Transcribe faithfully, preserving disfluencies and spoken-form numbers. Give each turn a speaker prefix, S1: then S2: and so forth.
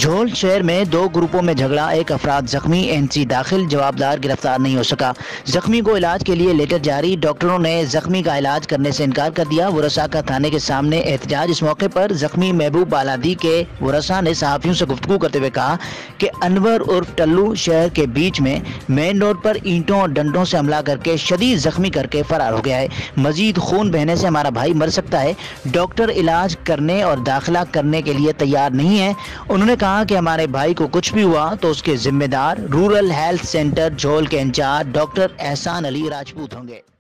S1: झोल शहर में दो ग्रुपों में झगड़ा, एक अफराद जख्मी, एनसी दाखिल, जवाबदार गिरफ्तार नहीं हो सका। जख्मी को इलाज के लिए लेटर जारी, डॉक्टरों ने जख्मी का इलाज करने से इनकार कर दिया। वरसा थाने के सामने एहतजाज। इस मौके पर जख्मी महबूब बालादी के वरसा ने सहाफियों से गुफ्तगू करते हुए कहा कि अनवर उर्फ टल्लू शहर के बीच में मेन रोड पर ईंटों और डंडों से हमला करके शदीद जख्मी करके फरार हो गया है। मजीद खून बहने से हमारा भाई मर सकता है। डॉक्टर इलाज करने और दाखिला करने के लिए तैयार नहीं है। उन्होंने कहा कि हमारे भाई को कुछ भी हुआ तो उसके जिम्मेदार रूरल हेल्थ सेंटर झोल के इंचार्ज डॉक्टर एहसान अली राजपूत होंगे।